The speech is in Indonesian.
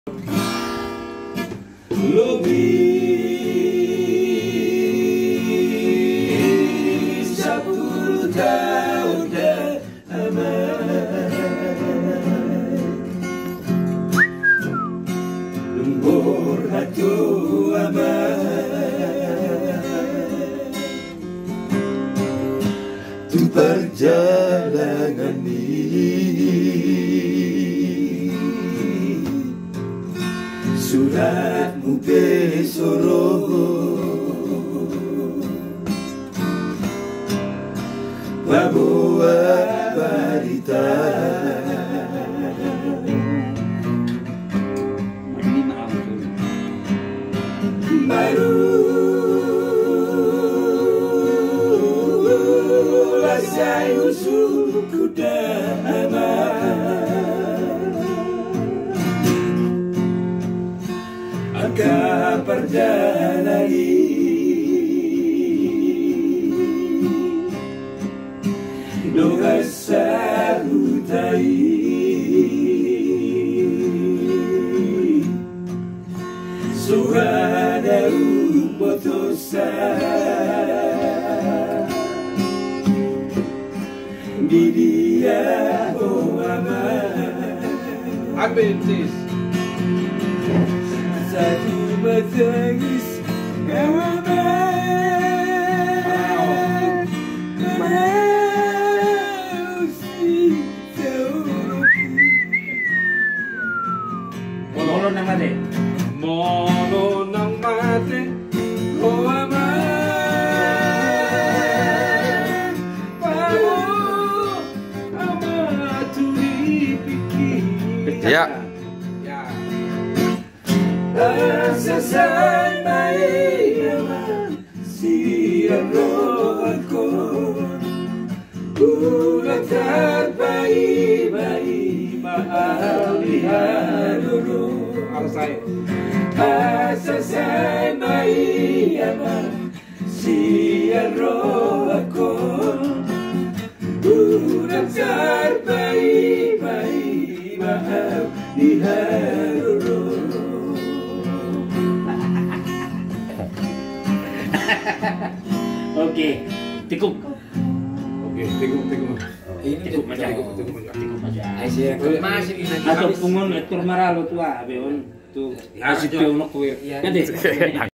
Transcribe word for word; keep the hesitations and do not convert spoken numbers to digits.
Lebih sepuluh tahun lembur hatu amat tu perjalanan ini suratmu besoro bawa berita baru saya usul kuda angka perjalanan doa sahutai suara upotosa di dia oama Adventist satu bertangis Molo nang mati, molo nang mati, oh amat, paho amat tuli pikir. Ya. Ya. Asasay mai amat siang rohanku, ulat terbaik-baik mahal diharuru. Asasay mai amat siang rohanku, ulat terbaik-baik mahal diharuru. Oke, tikuk. Oke, tikuk, tikuk. Tikuk aja. Tikuk aja. Tikuk aja. Masih ini. Atau pungun etur maralo tua, beon tu. Asih tu nak kuir. Nanti.